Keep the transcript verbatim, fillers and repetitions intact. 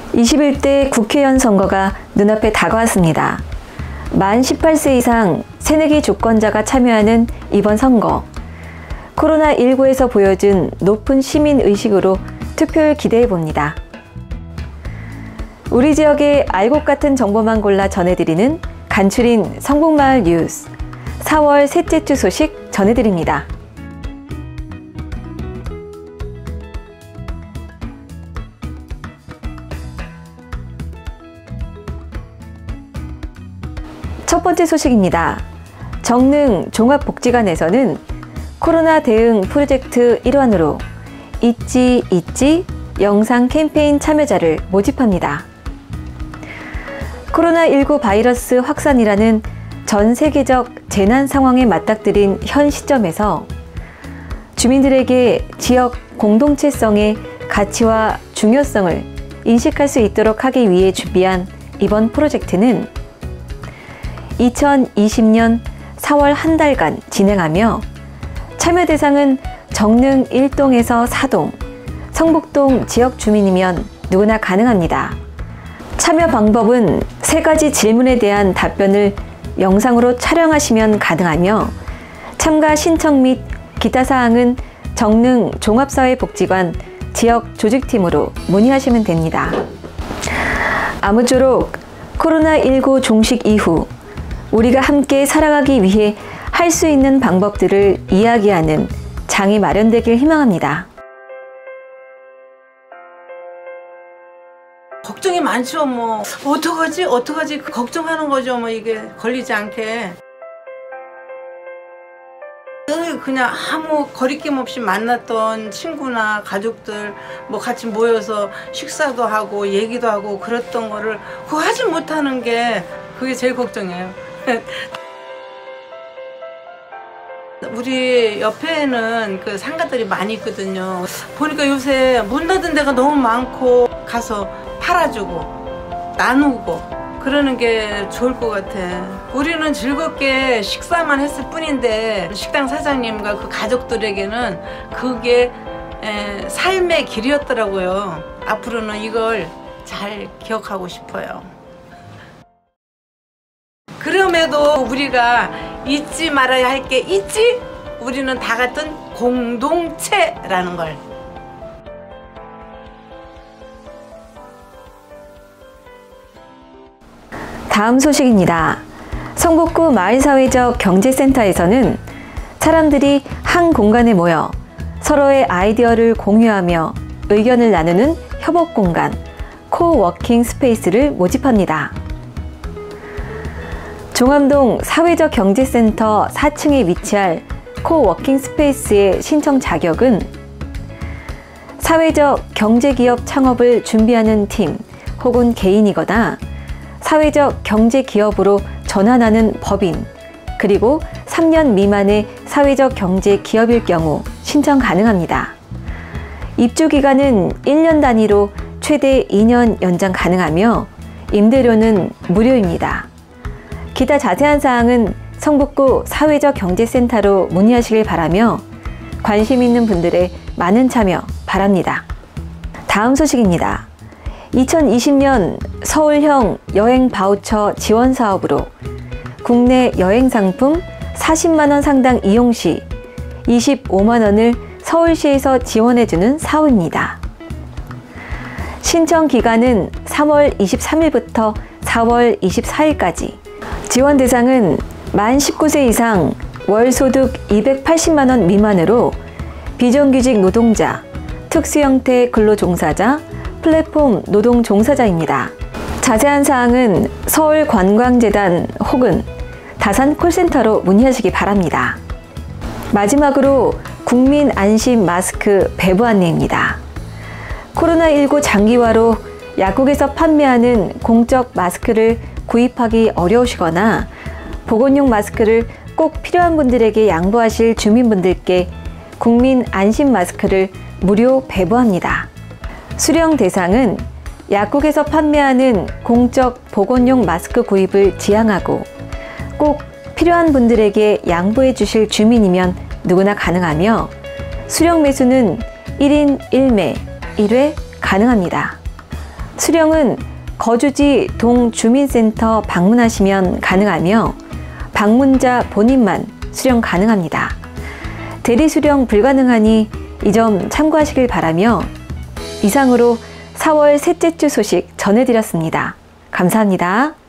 이십일 대 국회의원 선거가 눈앞에 다가왔습니다. 만 십팔 세 이상 새내기 주권자가 참여하는 이번 선거. 코로나 십구에서 보여준 높은 시민의식으로 투표를 기대해봅니다. 우리 지역의 알곡 같은 정보만 골라 전해드리는 간추린 성북마을 뉴스. 사월 셋째 주 소식 전해드립니다. 첫 번째 소식입니다. 정릉 종합복지관에서는 코로나 대응 프로젝트 일환으로 잊지 잊지 영상 캠페인 참여자를 모집합니다. 코로나 십구 바이러스 확산이라는 전 세계적 재난 상황에 맞닥뜨린 현 시점에서 주민들에게 지역 공동체성의 가치와 중요성을 인식할 수 있도록 하기 위해 준비한 이번 프로젝트는 이천이십 년 사월 한 달간 진행하며 참여 대상은 정릉 일 동에서 사 동, 성북동 지역 주민이면 누구나 가능합니다. 참여 방법은 세 가지 질문에 대한 답변을 영상으로 촬영하시면 가능하며 참가 신청 및 기타 사항은 정릉 종합사회복지관 지역 조직팀으로 문의하시면 됩니다. 아무쪼록 코로나 십구 종식 이후 우리가 함께 살아가기 위해 할 수 있는 방법들을 이야기하는 장이 마련되길 희망합니다. 걱정이 많죠. 뭐 어떡하지? 어떡하지? 걱정하는 거죠. 뭐 이게 걸리지 않게. 그냥 아무 거리낌 없이 만났던 친구나 가족들 뭐 같이 모여서 식사도 하고 얘기도 하고 그랬던 거를 그거 하지 못하는 게 그게 제일 걱정이에요. 우리 옆에는 그 상가들이 많이 있거든요. 보니까 요새 문 닫은 데가 너무 많고 가서 팔아주고 나누고 그러는 게 좋을 것 같아. 우리는 즐겁게 식사만 했을 뿐인데 식당 사장님과 그 가족들에게는 그게 에, 삶의 길이었더라고요. 앞으로는 이걸 잘 기억하고 싶어요. 그럼에도 우리가 잊지 말아야 할 게 있지? 우리는 다 같은 공동체라는 걸. 다음 소식입니다. 성북구 마을사회적 경제센터에서는 사람들이 한 공간에 모여 서로의 아이디어를 공유하며 의견을 나누는 협업공간, 코워킹 스페이스를 모집합니다. 종암동 사회적 경제센터 사 층에 위치할 코워킹 스페이스의 신청 자격은 사회적 경제기업 창업을 준비하는 팀 혹은 개인이거나 사회적 경제기업으로 전환하는 법인, 그리고 삼 년 미만의 사회적 경제기업일 경우 신청 가능합니다. 입주기간은 일 년 단위로 최대 이 년 연장 가능하며 임대료는 무료입니다. 기타 자세한 사항은 성북구 사회적 경제센터로 문의하시길 바라며 관심 있는 분들의 많은 참여 바랍니다. 다음 소식입니다. 이천이십 년 서울형 여행 바우처 지원 사업으로 국내 여행 상품 사십만 원 상당 이용 시 이십오만 원을 서울시에서 지원해주는 사업입니다. 신청 기간은 삼월 이십삼일부터 사월 이십사일까지. 지원 대상은 만 십구 세 이상 월 소득 이백팔십만 원 미만으로 비정규직 노동자, 특수형태 근로종사자, 플랫폼 노동종사자입니다. 자세한 사항은 서울관광재단 혹은 다산 콜센터로 문의하시기 바랍니다. 마지막으로 국민 안심 마스크 배부 안내입니다. 코로나 십구 장기화로 약국에서 판매하는 공적 마스크를 구입하기 어려우시거나 보건용 마스크를 꼭 필요한 분들에게 양보하실 주민분들께 국민 안심 마스크를 무료 배부합니다. 수령 대상은 약국에서 판매하는 공적 보건용 마스크 구입을 지향하고 꼭 필요한 분들에게 양보해 주실 주민이면 누구나 가능하며 수령 매수는 일 인 일 매 일 회 가능합니다. 수령은 거주지 동주민센터 방문하시면 가능하며 방문자 본인만 수령 가능합니다. 대리 수령 불가능하니 이 점 참고하시길 바라며 이상으로 사월 셋째 주 소식 전해드렸습니다. 감사합니다.